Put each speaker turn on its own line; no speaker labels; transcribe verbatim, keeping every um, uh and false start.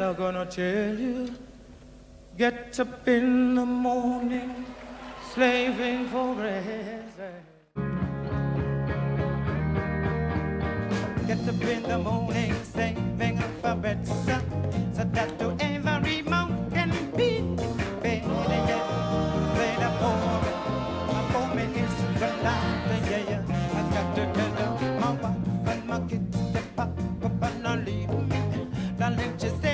I'm gonna tell you. Get up in the morning, slaving for grace. Get up in the morning, saving for bread, so that to every mountain be paid. Play the poor, my poor man is the light. Yeah, yeah. I got to tell my wife and my kids to pop up and not leave me. Darling, just say.